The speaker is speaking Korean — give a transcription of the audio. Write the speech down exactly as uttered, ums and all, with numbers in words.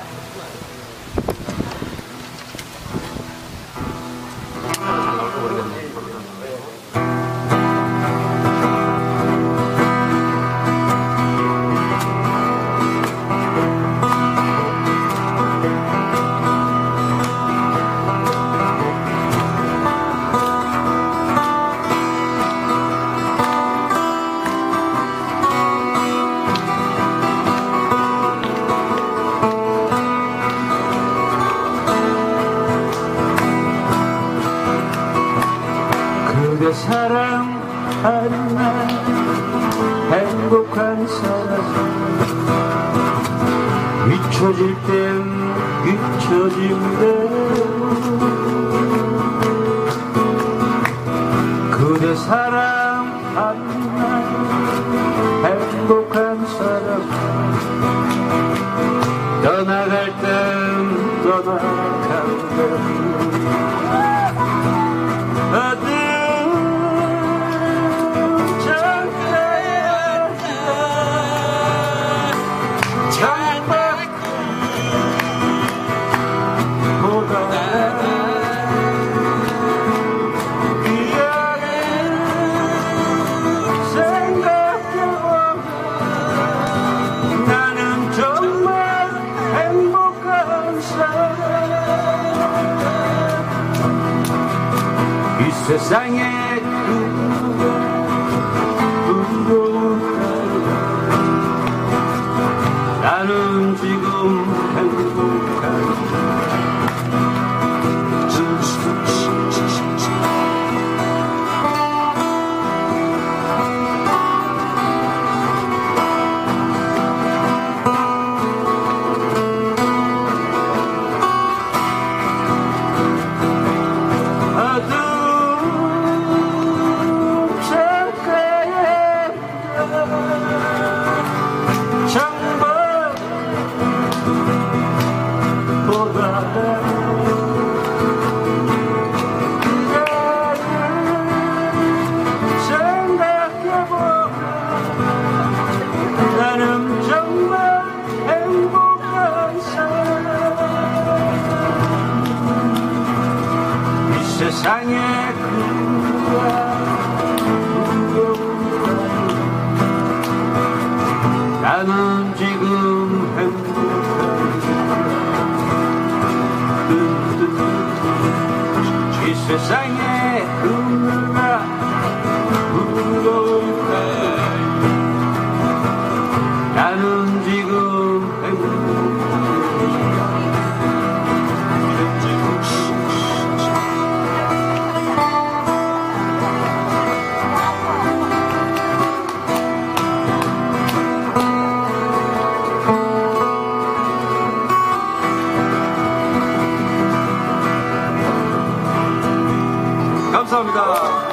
그대 사랑하는 날 행복한 사람 잊혀질 땐 잊혀진대로 그대 사랑하는 날 행복한 사람 떠나갈 땐 떠나간대로 이 세상에 누가 부러울까요? 나는 지금 행복한 세상에 그가 나는 지금 행복한 이 세상에 그가 부러울까 나는 지금 행복한 감사합니다.